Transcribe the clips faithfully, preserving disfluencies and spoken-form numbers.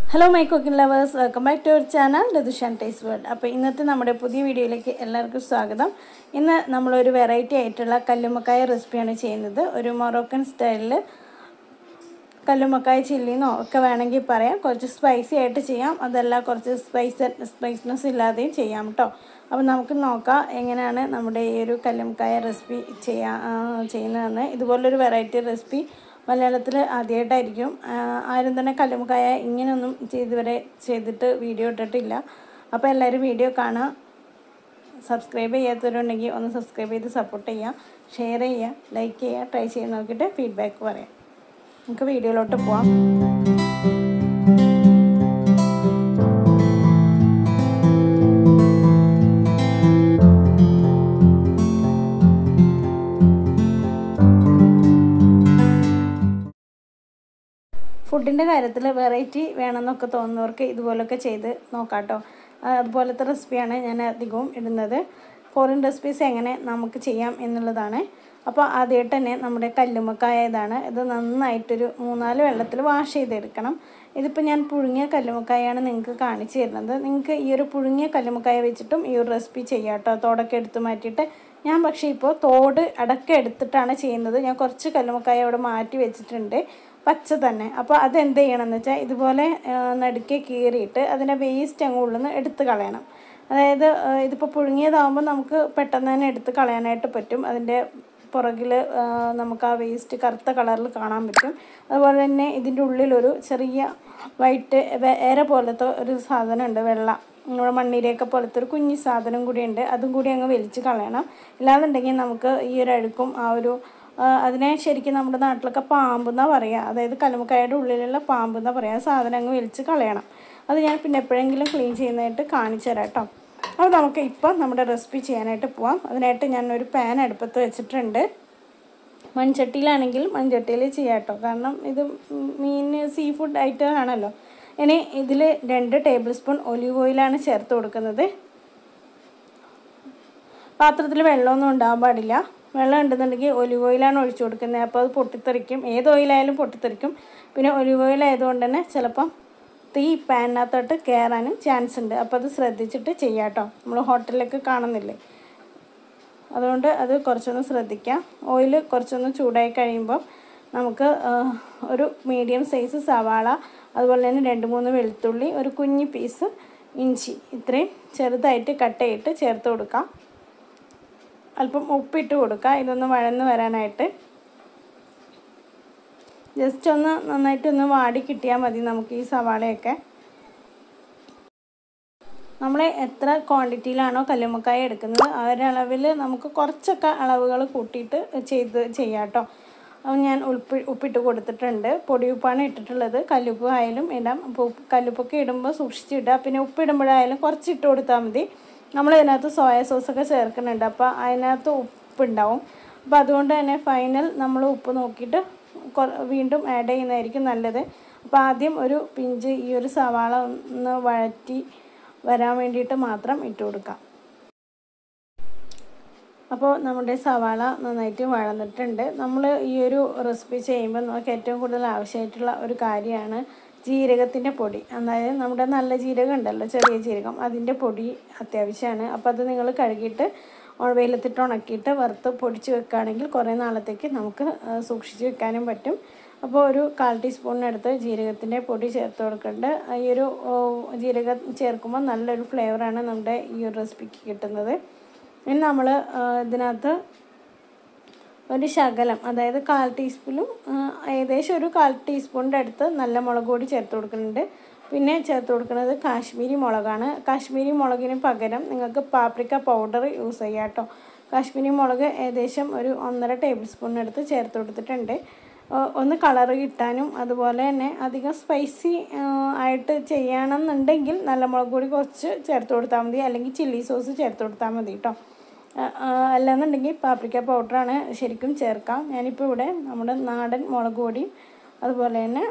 Hello my cooking lovers, welcome back to our channel Ritushan Taste World. അപ്പോൾ ഇന്നത്തെ നമ്മുടെ പുതിയ വീഡിയോയിലേക്ക് എല്ലാവർക്കും സ്വാഗതം. ഇന്ന് നമ്മൾ ഒരു വെറൈറ്റി ആയിട്ടുള്ള കല്ലുമക്കായ റെസിപ്പിയാണ് ചെയ്യുന്നത്. ഒരു മൊറോക്കൻ സ്റ്റൈലിൽ കല്ലുമക്കായ ചില്ലിന്നോ ഒക്കെ വേണമെങ്കിൽ പറയാം. കുറച്ച് സ്പൈസി ആയിട്ട് ചെയ്യാം, അതല്ല കുറച്ച് സ്പൈസ് സ്പൈസ്നെസ് ഇല്ലാതെയും ചെയ്യാം കേട്ടോ. അപ്പോൾ നമുക്ക് നോക്കാം എങ്ങനെയാണ് നമ്മുടെ ഈ ഒരു കല്ലുമക്കായ റെസിപ്പി ചെയ്യാ ചെയ്യുന്നതെന്ന്. ഇതുപോലൊരു വെറൈറ്റി റെസിപ്പി മലയാളത്തിൽ ആദ്യമായിട്ടായിരിക്കും. ആരും തന്നെ കല്ലുമക്കായ ഇങ്ങനെയൊന്നും ചെയ്തുവരെ ചെയ്തിട്ട് വീഡിയോ ഇട്ടിട്ടില്ല. അപ്പോൾ എല്ലാവരും വീഡിയോ കാണാം. സബ്സ്ക്രൈബ് ചെയ്യാത്തവരുണ്ടെങ്കിൽ ഒന്ന് സബ്സ്ക്രൈബ് ചെയ്ത് സപ്പോർട്ട് ചെയ്യുക, ഷെയർ ചെയ്യുക, ലൈക്ക് ചെയ്യുക, ട്രൈ ചെയ്ത് നോക്കിയിട്ട് ഫീഡ്ബാക്ക് പറയാം. നമുക്ക് വീഡിയോയിലോട്ട് പോവാം. ഫുഡിൻ്റെ കാര്യത്തിൽ വെറൈറ്റി വേണമെന്നൊക്കെ തോന്നുന്നവർക്ക് ഇതുപോലൊക്കെ ചെയ്ത് നോക്കാം കേട്ടോ. അതുപോലത്തെ റെസിപ്പിയാണ് ഞാൻ അധികവും ഇടുന്നത്. ഫോറിൻ റെസിപ്പീസ് എങ്ങനെ നമുക്ക് ചെയ്യാം എന്നുള്ളതാണ്. അപ്പോൾ ആദ്യമായിട്ട് തന്നെ നമ്മുടെ കല്ലുമക്കായ ഇതാണ്. ഇത് നന്നായിട്ടൊരു മൂന്നാല് വെള്ളത്തിൽ വാഷ് ചെയ്തെടുക്കണം. ഇതിപ്പോൾ ഞാൻ പുഴുങ്ങിയ കല്ലുമക്കായാണ് നിങ്ങൾക്ക് കാണിച്ചു തരുന്നത്. നിങ്ങൾക്ക് ഈ ഒരു പുഴുങ്ങിയ കല്ലുമക്കായ വെച്ചിട്ടും ഈ ഒരു റെസിപ്പി ചെയ്യാം കേട്ടോ, തോടൊക്കെ എടുത്ത് മാറ്റിയിട്ട്. ഞാൻ പക്ഷേ ഇപ്പോൾ തോട് അടക്കം എടുത്തിട്ടാണ് ചെയ്യുന്നത്. ഞാൻ കുറച്ച് കല്ലുമക്കായ അവിടെ മാറ്റി വെച്ചിട്ടുണ്ട്, പച്ച തന്നെ. അപ്പോൾ അതെന്ത് ചെയ്യണമെന്ന് വെച്ചാൽ ഇതുപോലെ നടുക്കെ കീറിയിട്ട് അതിൻ്റെ വേസ്റ്റ് അങ്ങ് ഉള്ളിൽ നിന്ന് എടുത്ത് കളയണം. അതായത് ഇതിപ്പോൾ പുഴുങ്ങിയതാകുമ്പോൾ നമുക്ക് പെട്ടെന്ന് തന്നെ എടുത്ത് കളയാനായിട്ട് പറ്റും. അതിൻ്റെ പുറകിൽ നമുക്ക് ആ വേസ്റ്റ് കറുത്ത കളറിൽ കാണാൻ പറ്റും. അതുപോലെ തന്നെ ഇതിൻ്റെ ഉള്ളിലൊരു ചെറിയ വൈറ്റ് വേറെ പോലത്തെ ഒരു സാധനം ഉണ്ട്, വെള്ള നമ്മുടെ മണ്ണിരയൊക്കെ പോലത്തെ ഒരു കുഞ്ഞി സാധനം കൂടിയുണ്ട്. അതും കൂടി അങ്ങ് വലിച്ച് കളയണം. ഇല്ലാന്നുണ്ടെങ്കിൽ നമുക്ക് ഈ ഒരു അഴുക്കും ആ ഒരു അതിനെ ശരിക്കും നമ്മുടെ നാട്ടിലൊക്കെ പാമ്പെന്നാണ് പറയുക. അതായത് കല്ലുമക്കായയുടെ ഉള്ളിലുള്ള പാമ്പെന്നാണ് പറയുക. ആ സാധനം അങ്ങ് വലിച്ച് കളയണം. അത് ഞാൻ പിന്നെ എപ്പോഴെങ്കിലും ക്ലീൻ ചെയ്യുന്നതായിട്ട് കാണിച്ചു തരാം കേട്ടോ. അപ്പോൾ നമുക്ക് ഇപ്പം നമ്മുടെ റെസിപ്പി ചെയ്യാനായിട്ട് പോവാം. അതിനായിട്ട് ഞാനൊരു പാൻ അടുപ്പത്ത് വെച്ചിട്ടുണ്ട്. മൺചട്ടിയിലാണെങ്കിൽ മൺചട്ടിയിൽ ചെയ്യാം കേട്ടോ, കാരണം ഇത് മീൻ സീ ഫുഡ് ഐറ്റം ആണല്ലോ. ഇനി ഇതിൽ രണ്ട് ടേബിൾ സ്പൂൺ ഒലിവ് ഓയിലാണ് ചേർത്ത് കൊടുക്കുന്നത്. പാത്രത്തിൽ വെള്ളമൊന്നും ഉണ്ടാകാൻ പാടില്ല. വെള്ളം ഉണ്ടെന്നുണ്ടെങ്കിൽ ഒലിവ് ഓയിലാണ് ഒഴിച്ചു കൊടുക്കുന്നത്. അപ്പോൾ അത് പൊട്ടിത്തെറിക്കും. ഏത് ഓയിലായാലും പൊട്ടിത്തെറിക്കും. പിന്നെ ഒലിവ് ഓയിൽ ആയതുകൊണ്ട് തന്നെ ചിലപ്പം തീ പാനിനകത്തോട്ട് കയറാനും ചാൻസ് ഉണ്ട്. അപ്പോൾ അത് ശ്രദ്ധിച്ചിട്ട് ചെയ്യാം കേട്ടോ. നമ്മൾ ഹോട്ടലിലൊക്കെ കാണുന്നില്ലേ, അതുകൊണ്ട് അത് കുറച്ചൊന്ന് ശ്രദ്ധിക്കാം. ഓയിൽ കുറച്ചൊന്ന് ചൂടായി കഴിയുമ്പോൾ നമുക്ക് ഒരു മീഡിയം സൈസ് സവാള, അതുപോലെ തന്നെ രണ്ട് മൂന്ന് വെളുത്തുള്ളി, ഒരു കുഞ്ഞി പീസ് ഇഞ്ചി, ഇത്രയും ചെറുതായിട്ട് കട്ട് ചെയ്തിട്ട് ചേർത്ത് കൊടുക്കാം. അല്പം ഉപ്പിട്ട് കൊടുക്കുക, ഇതൊന്ന് വഴന്ന് വരാനായിട്ട്. ജസ്റ്റ് ഒന്ന് നന്നായിട്ടൊന്ന് വാടി കിട്ടിയാൽ മതി നമുക്ക് ഈ സവാളയൊക്കെ. നമ്മൾ എത്ര ക്വാണ്ടിറ്റിയിലാണോ കല്ലുമക്കായ എടുക്കുന്നത് ആ ഒരു അളവിൽ നമുക്ക് കുറച്ചൊക്കെ അളവുകൾ കൂട്ടിയിട്ട് ചെയ്ത് ചെയ്യാം കേട്ടോ. ഞാൻ ഉപ്പ് ഉപ്പിട്ട് കൊടുത്തിട്ടുണ്ട്. പൊടിയുപ്പാണ് ഇട്ടിട്ടുള്ളത്. കല്ലുപ്പ് ആയാലും ഇടാം. അപ്പോൾ കല്ലുപ്പൊക്കെ ഇടുമ്പോൾ സൂക്ഷിച്ചിടുക. പിന്നെ ഉപ്പിടുമ്പോഴായാലും കുറച്ച് ഇട്ട് കൊടുത്താൽ മതി. നമ്മൾ ഇതിനകത്ത് സോയ സോസൊക്കെ ചേർക്കുന്നുണ്ട്, അപ്പോൾ അതിനകത്ത് ഉപ്പുണ്ടാവും. അപ്പോൾ അതുകൊണ്ട് തന്നെ ഫൈനൽ നമ്മൾ ഉപ്പ് നോക്കിയിട്ട് വീണ്ടും ആഡ് ചെയ്യുന്നതായിരിക്കും നല്ലത്. അപ്പോൾ ആദ്യം ഒരു പിഞ്ച് ഈ ഒരു സവാള ഒന്ന് വഴറ്റി വരാൻ വേണ്ടിയിട്ട് മാത്രം ഇട്ട് കൊടുക്കാം. അപ്പോൾ നമ്മുടെ സവാള നന്നായിട്ട് വഴന്നിട്ടുണ്ട്. നമ്മൾ ഈ ഒരു റെസിപ്പി ചെയ്യുമ്പോൾ നമുക്ക് ഏറ്റവും കൂടുതൽ ആവശ്യമായിട്ടുള്ള ഒരു കാര്യമാണ് ജീരകത്തിൻ്റെ പൊടി. അതായത് നമ്മുടെ നല്ല ജീരകം ഉണ്ടല്ലോ, ചെറിയ ജീരകം, അതിൻ്റെ പൊടി അത്യാവശ്യമാണ്. അപ്പോൾ അത് നിങ്ങൾ കഴുകിയിട്ട് വെയിലത്തിട്ട് ഉണക്കിയിട്ട് വറുത്ത് പൊടിച്ച് വെക്കുകയാണെങ്കിൽ കുറേ നാളത്തേക്ക് നമുക്ക് സൂക്ഷിച്ച് വെക്കാനും പറ്റും. അപ്പോൾ ഒരു കാൽ ടീസ്പൂണിനടുത്ത് ജീരകത്തിൻ്റെ പൊടി ചേർത്ത് കൊടുക്കേണ്ടത്. ഈ ഒരു ജീരകം ചേർക്കുമ്പോൾ നല്ലൊരു ഫ്ലേവറാണ് നമ്മുടെ ഈ ഒരു റെസിപ്പിക്ക് കിട്ടുന്നത്. ഇനി നമ്മൾ ഇതിനകത്ത് ഒരു ശകലം, അതായത് കാൽ ടീസ്പൂണും ഏകദേശം ഒരു കാൽ ടീസ്പൂണിൻ്റെ അടുത്ത് നല്ല മുളക് പൊടി ചേർത്ത് കൊടുക്കുന്നുണ്ട്. പിന്നെ ചേർത്ത് കൊടുക്കുന്നത് കാശ്മീരി മുളകാണ്. കാശ്മീരി മുളകിന് പകരം നിങ്ങൾക്ക് പാപ്രിക്ക പൗഡർ യൂസ് ചെയ്യാം കേട്ടോ. കാശ്മീരി മുളക് ഏകദേശം ഒരു ഒന്നര ടേബിൾ സ്പൂണിനടുത്ത് ചേർത്ത് കൊടുത്തിട്ടുണ്ട്. ഒന്ന് കളറ് കിട്ടാനും അതുപോലെ തന്നെ അധികം സ്പൈസി ആയിട്ട് ചെയ്യണമെന്നുണ്ടെങ്കിൽ നല്ല മുളക് പൊടി കുറച്ച് ചേർത്ത് കൊടുത്താൽ മതി, അല്ലെങ്കിൽ ചില്ലി സോസ് ചേർത്ത് കൊടുത്താൽ മതി കേട്ടോ. അല്ലാന്നുണ്ടെങ്കിൽ പാപ്രിക്ക പൗഡറാണ് ശരിക്കും ചേർക്കാം. ഞാനിപ്പോൾ ഇവിടെ നമ്മുടെ നാടൻ മുളക് പൊടിയും അതുപോലെ തന്നെ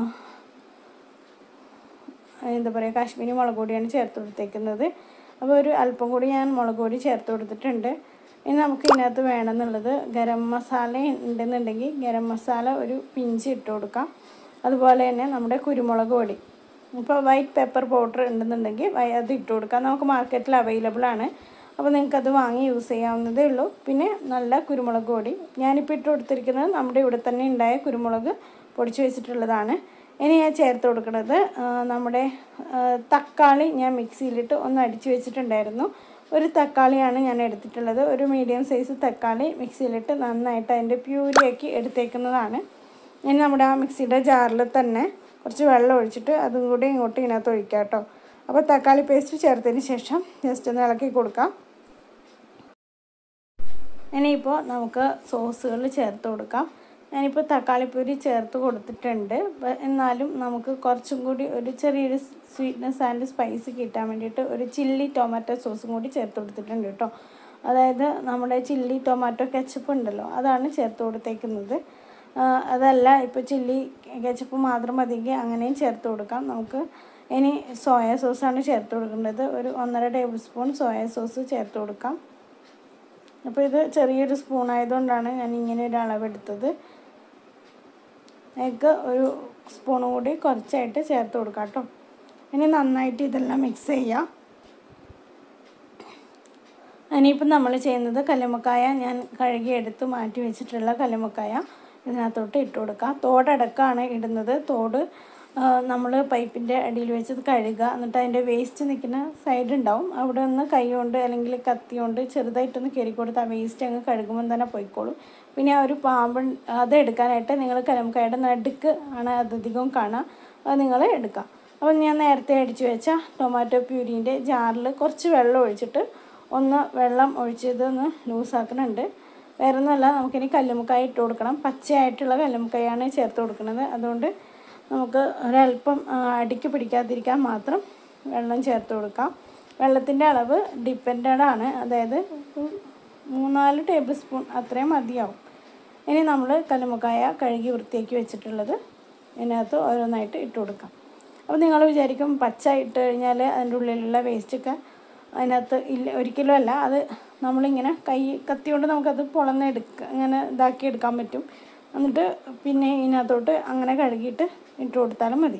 എന്താ പറയുക കാശ്മീരി മുളക് പൊടിയാണ് ചേർത്ത് കൊടുത്തേക്കുന്നത്. അപ്പോൾ ഒരു അല്പം കൂടി ഞാൻ മുളക് പൊടി ചേർത്ത് കൊടുത്തിട്ടുണ്ട്. ഇനി നമുക്ക് ഇതിനകത്ത് വേണമെന്നുള്ളത് ഗരം മസാല ഉണ്ടെന്നുണ്ടെങ്കിൽ ഗരം മസാല ഒരു പിഞ്ച് ഇട്ട് കൊടുക്കാം. അതുപോലെ തന്നെ നമ്മുടെ കുരുമുളക് പൊടി ഇപ്പോൾ വൈറ്റ് പെപ്പർ പൗഡർ ഉണ്ടെന്നുണ്ടെങ്കിൽ അത് ഇട്ട് കൊടുക്കാം. നമുക്ക് മാർക്കറ്റിൽ അവൈലബിൾ ആണ്. അപ്പോൾ നിങ്ങൾക്കത് വാങ്ങി യൂസ് ചെയ്യാവുന്നതേ ഉള്ളൂ. പിന്നെ നല്ല കുരുമുളക് പൊടി ഞാനിപ്പോൾ ഇട്ട് കൊടുത്തിരിക്കുന്നത് നമ്മുടെ ഇവിടെ തന്നെ ഉണ്ടായ കുരുമുളക് പൊടിച്ച് വെച്ചിട്ടുള്ളതാണ്. ഇനി ഞാൻ ചേർത്ത് കൊടുക്കുന്നത് നമ്മുടെ തക്കാളി ഞാൻ മിക്സിയിലിട്ട് ഒന്ന് അടിച്ച് വെച്ചിട്ടുണ്ടായിരുന്നു. ഒരു തക്കാളിയാണ് ഞാൻ എടുത്തിട്ടുള്ളത്. ഒരു മീഡിയം സൈസ് തക്കാളി മിക്സിയിലിട്ട് നന്നായിട്ട് അതിൻ്റെ പ്യൂരിയാക്കി എടുത്തേക്കുന്നതാണ്. ഇനി നമ്മുടെ ആ മിക്സിയുടെ ജാറിൽ തന്നെ കുറച്ച് വെള്ളം ഒഴിച്ചിട്ട് അതും കൂടി ഇങ്ങോട്ട് ഇതിനകത്ത് ഒഴിക്കാം കേട്ടോ. അപ്പോൾ തക്കാളി പേസ്റ്റ് ചേർത്തതിന് ശേഷം ജസ്റ്റ് ഒന്ന് ഇളക്കി കൊടുക്കാം. ഇനിയിപ്പോൾ നമുക്ക് സോസുകൾ ചേർത്ത് കൊടുക്കാം. ഞാനിപ്പോൾ തക്കാളിപ്പൂരി ചേർത്ത് കൊടുത്തിട്ടുണ്ട്. എന്നാലും നമുക്ക് കുറച്ചും കൂടി ഒരു ചെറിയൊരു സ്വീറ്റ്നെസ് ആൻഡ് സ്പൈസ് കിട്ടാൻ വേണ്ടിയിട്ട് ഒരു ചില്ലി ടൊമാറ്റോ സോസും കൂടി ചേർത്ത് കൊടുത്തിട്ടുണ്ട് കേട്ടോ. അതായത് നമ്മുടെ ചില്ലി ടൊമാറ്റോ കെച്ചപ്പ് ഉണ്ടല്ലോ, അതാണ് ചേർത്ത് കൊടുത്തേക്കുന്നത്. അതല്ല ഇപ്പോൾ ചില്ലി കെച്ചപ്പ് മാത്രം മതിയെങ്കിൽ അങ്ങനെയും ചേർത്ത് കൊടുക്കാം നമുക്ക്. ഇനി സോയ സോസാണ് ചേർത്ത് കൊടുക്കേണ്ടത്. ഒരു ഒന്നര ടേബിൾ സ്പൂൺ സോയ സോസ് ചേർത്ത് കൊടുക്കാം. അപ്പോൾ ഇത് ചെറിയൊരു സ്പൂൺ ആയതുകൊണ്ടാണ് ഞാൻ ഇങ്ങനെ ഒരു അളവെടുത്തത്. എഗ്ഗ് ഒരു സ്പൂൺ കൂടി കുറച്ചായിട്ട് ചേർത്ത് കൊടുക്കാം കേട്ടോ. ഇനി നന്നായിട്ട് ഇതെല്ലാം മിക്സ് ചെയ്യാം. ഇനിയിപ്പം നമ്മൾ ചെയ്യുന്നത് കല്ലുമ്മക്കായ ഞാൻ കഴുകിയെടുത്ത് മാറ്റി വെച്ചിട്ടുള്ള കല്ലുമ്മക്കായ ഇതിനകത്തോട്ട് ഇട്ട് കൊടുക്കാം. തോടടക്കമാണ് ഇടുന്നത്. തോട് നമ്മൾ പൈപ്പിൻ്റെ അടിയിൽ വെച്ച് കഴുകുക. എന്നിട്ട് അതിൻ്റെ വേസ്റ്റ് നിൽക്കുന്ന സൈഡ് ഉണ്ടാവും, അവിടെ ഒന്ന് കൈ കൊണ്ട് അല്ലെങ്കിൽ കത്തി കൊണ്ട് ചെറുതായിട്ടൊന്ന് കയറി കൊടുത്ത് ആ വേസ്റ്റ് അങ്ങ് കഴുകുമ്പോൾ തന്നെ പോയിക്കോളും. പിന്നെ ആ ഒരു പാമ്പ് അത് എടുക്കാനായിട്ട് നിങ്ങൾ കല്ലുമ്മക്കായയുടെ നടുക്ക് ആണ് അധികവും കാണുക, അത് നിങ്ങൾ എടുക്കാം. അപ്പോൾ ഞാൻ നേരത്തെ അടിച്ചു വെച്ച ടൊമാറ്റോ പ്യൂരീൻ്റെ ജാറിൽ കുറച്ച് വെള്ളം ഒഴിച്ചിട്ട് ഒന്ന് വെള്ളം ഒഴിച്ചതൊന്ന് ലൂസാക്കുന്നുണ്ട്. വേറെ ഒന്നുമല്ല, നമുക്കിനി കല്ലുമ്മക്കായ ഇട്ട് കൊടുക്കണം. പച്ചയായിട്ടുള്ള കല്ലുമ്മക്കായാണ് ചേർത്ത് കൊടുക്കുന്നത്. അതുകൊണ്ട് നമുക്ക് ഒരല്പം അടിക്ക് പിടിക്കാതിരിക്കാൻ മാത്രം വെള്ളം ചേർത്ത് കൊടുക്കാം. വെള്ളത്തിൻ്റെ അളവ് ഡിപ്പെൻഡഡ് ആണ്, അതായത് മൂന്നാല് ടേബിൾ സ്പൂൺ അത്രയും മതിയാവും. ഇനി നമ്മൾ കല്ലുമ്മക്കായ കഴുകി വൃത്തിയാക്കി വെച്ചിട്ടുള്ളത് ഇതിനകത്ത് ഓരോന്നായിട്ട് ഇട്ട് കൊടുക്കാം. അപ്പോൾ നിങ്ങൾ വിചാരിക്കും പച്ച ഇട്ട് കഴിഞ്ഞാൽ അതിൻ്റെ ഉള്ളിലുള്ള വേസ്റ്റൊക്കെ അതിനകത്ത് ഇല്ല. ഒരിക്കലും അല്ല, അത് നമ്മളിങ്ങനെ കൈ കത്തി കൊണ്ട് നമുക്കത് പൊളന്നെടുക്കുക, അങ്ങനെ ഇതാക്കി എടുക്കാൻ പറ്റും. എന്നിട്ട് പിന്നെ ഇതിനകത്തോട്ട് അങ്ങനെ കഴുകിയിട്ട് ഇട്ട് കൊടുത്താലും മതി.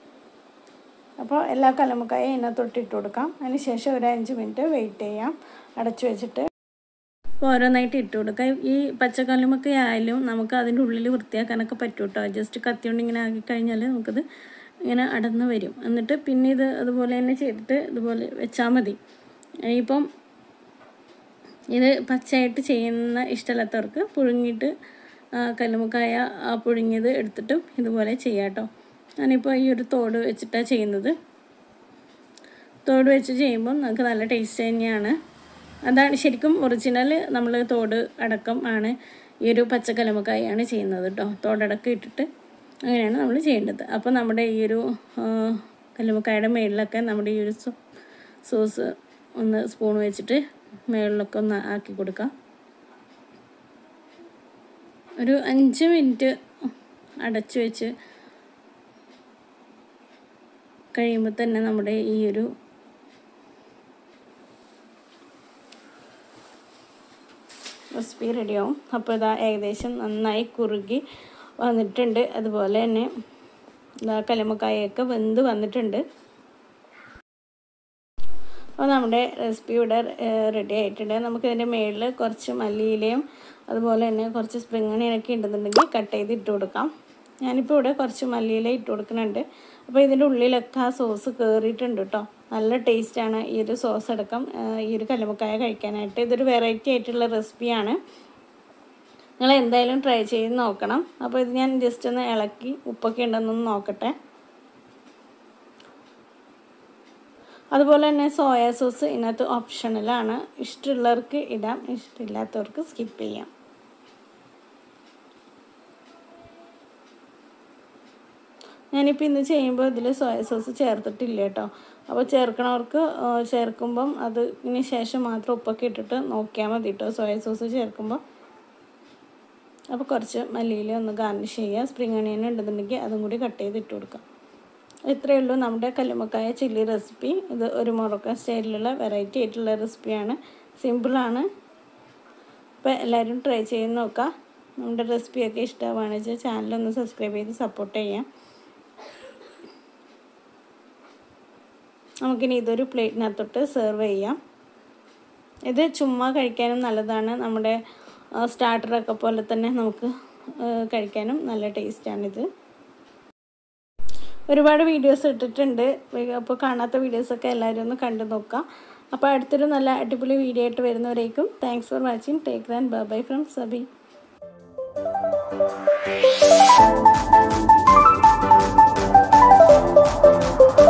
അപ്പോൾ എല്ലാ കല്ലുമ്മക്കായ ഇതിനകത്തോട്ട് ഇട്ട് കൊടുക്കാം. അതിന് ശേഷം ഒരു അഞ്ച് മിനിറ്റ് വെയിറ്റ് ചെയ്യാം അടച്ചു വെച്ചിട്ട്. അപ്പോൾ ഓരോന്നായിട്ട് ഇട്ട് കൊടുക്കാം. ഈ പച്ചക്കല്ലുമ്മക്കായ ആയാലും നമുക്ക് അതിൻ്റെ ഉള്ളിൽ വൃത്തിയാക്കാനൊക്കെ പറ്റും കേട്ടോ. ജസ്റ്റ് കത്തി കൊണ്ട് ഇങ്ങനെ ആക്കി കഴിഞ്ഞാൽ നമുക്കത് ഇങ്ങനെ അടന്ന് വരും. എന്നിട്ട് പിന്നെ ഇത് അതുപോലെ തന്നെ ചെയ്തിട്ട് ഇതുപോലെ വെച്ചാൽ മതി. ഇപ്പം ഇത് പച്ചയായിട്ട് ചെയ്യുന്ന ഇഷ്ടമില്ലാത്തവർക്ക് പുഴുങ്ങിയിട്ട് കല്ലുമ്മക്കായ പുഴുങ്ങിയത് എടുത്തിട്ടും ഇതുപോലെ ചെയ്യാം കേട്ടോ. ഞാനിപ്പോൾ ഈ ഒരു തോട് വെച്ചിട്ടാണ് ചെയ്യുന്നത്. തോട് വെച്ച് ചെയ്യുമ്പോൾ നമുക്ക് നല്ല ടേസ്റ്റ് തന്നെയാണ്. അതാണ് ശരിക്കും ഒറിജിനൽ. നമ്മൾ തോട് അടക്കം ആണ് ഈ ഒരു പച്ച കല്ലുമ്മക്കായാണ് ചെയ്യുന്നത് കേട്ടോ. തോടടക്കം ഇട്ടിട്ട് അങ്ങനെയാണ് നമ്മൾ ചെയ്യേണ്ടത്. അപ്പോൾ നമ്മുടെ ഈ ഒരു കല്ലുമ്മക്കായുടെ മേളിലൊക്കെ നമ്മുടെ ഈ ഒരു സോസ് ഒന്ന് സ്പൂൺ വെച്ചിട്ട് മേളിലൊക്കെ ഒന്ന് ആക്കി കൊടുക്കാം. ഒരു അഞ്ച് മിനിറ്റ് അടച്ചു വെച്ച് കഴിയുമ്പോൾ തന്നെ നമ്മുടെ ഈ ഒരു റെസിപ്പി റെഡിയാവും. അപ്പോൾ ഇതാ ഏകദേശം നന്നായി കുറുകി വന്നിട്ടുണ്ട്. അതുപോലെ തന്നെ ഇതാ കല്ലുമ്മക്കായൊക്കെ വെന്ത് വന്നിട്ടുണ്ട്. അപ്പോൾ നമ്മുടെ റെസിപ്പി ഇവിടെ റെഡി ആയിട്ടുണ്ട്. നമുക്കിതിൻ്റെ മേളിൽ കുറച്ച് മല്ലിയിലയും അതുപോലെ തന്നെ കുറച്ച് സ്പ്രിംഗ് അണിയനൊക്കെ ഉണ്ടെന്നുണ്ടെങ്കിൽ കട്ട് ചെയ്ത് ഇട്ട് കൊടുക്കാം. ഞാനിപ്പോൾ ഇവിടെ കുറച്ച് മല്ലിയില ഇട്ട് കൊടുക്കുന്നുണ്ട്. അപ്പോൾ ഇതിൻ്റെ ഉള്ളിലൊക്കെ ആ സോസ് കയറിയിട്ടുണ്ട് കേട്ടോ. നല്ല ടേസ്റ്റാണ് ഈ ഒരു സോസ് അടക്കം ഈ ഒരു കല്ലുമ്മക്കായ കഴിക്കാനായിട്ട്. ഇതൊരു വെറൈറ്റി ആയിട്ടുള്ള റെസിപ്പിയാണ്. നിങ്ങൾ എന്തായാലും ട്രൈ ചെയ്ത് നോക്കണം. അപ്പോൾ ഇത് ഞാൻ ജസ്റ്റ് ഒന്ന് ഇളക്കി ഉപ്പൊക്കെ ഉണ്ടെന്നൊന്ന് നോക്കട്ടെ. അതുപോലെ തന്നെ സോയ സോസ് ഇതിനകത്ത് ഓപ്ഷണലാണ്. ഇഷ്ടമുള്ളവർക്ക് ഇടാം, ഇഷ്ടമില്ലാത്തവർക്ക് സ്കിപ്പ് ചെയ്യാം. ഞാനിപ്പോൾ ഇന്ന് ചെയ്യുമ്പോൾ ഇതിൽ സോയ സോസ് ചേർത്തിട്ടില്ല കേട്ടോ. അപ്പോൾ ചേർക്കണവർക്ക് ചേർക്കുമ്പം അത് ഇതിന് ശേഷം മാത്രം ഉപ്പൊക്കെ ഇട്ടിട്ട് നോക്കിയാൽ മതി കേട്ടോ സോയ സോസ് ചേർക്കുമ്പോൾ. അപ്പോൾ കുറച്ച് മല്ലിയില ഒന്ന് ഗാർണിഷ് ചെയ്യുക. സ്പ്രിംഗ് അണിയൻ ഉണ്ടെന്നുണ്ടെങ്കിൽ അതും കൂടി കട്ട് ചെയ്ത് ഇട്ട് കൊടുക്കാം. ഇത്രയേ ഉള്ളൂ നമ്മുടെ കല്ലുമ്മക്കായ ചില്ലി റെസിപ്പി. ഇത് ഒരു മൊറോക്കൻ സ്റ്റൈലിലുള്ള വെറൈറ്റി ആയിട്ടുള്ള റെസിപ്പിയാണ്. സിമ്പിളാണ്. അപ്പോൾ എല്ലാവരും ട്രൈ ചെയ്ത് നോക്കാം. നമ്മുടെ റെസിപ്പിയൊക്കെ ഇഷ്ടമാണെന്ന് വെച്ചാൽ ചാനലൊന്ന് സബ്സ്ക്രൈബ് ചെയ്ത് സപ്പോർട്ട് ചെയ്യാം. നമുക്കിനി ഇതൊരു പ്ലേറ്റിനകത്തോട്ട് സെർവ് ചെയ്യാം. ഇത് ചുമ്മാ കഴിക്കാനും നല്ലതാണ്. നമ്മുടെ സ്റ്റാർട്ടറൊക്കെ പോലെ തന്നെ നമുക്ക് കഴിക്കാനും നല്ല ടേസ്റ്റാണിത്. ഒരുപാട് വീഡിയോസ് ഇട്ടിട്ടുണ്ട്. അപ്പോൾ കാണാത്ത വീഡിയോസൊക്കെ എല്ലാവരും ഒന്ന് കണ്ടു നോക്കാം. അപ്പോൾ അടുത്തൊരു നല്ല അടിപൊളി വീഡിയോ ആയിട്ട് വരുന്നവരേക്കും thanks for watching. Take care and bye bye from Sabi. Thank you.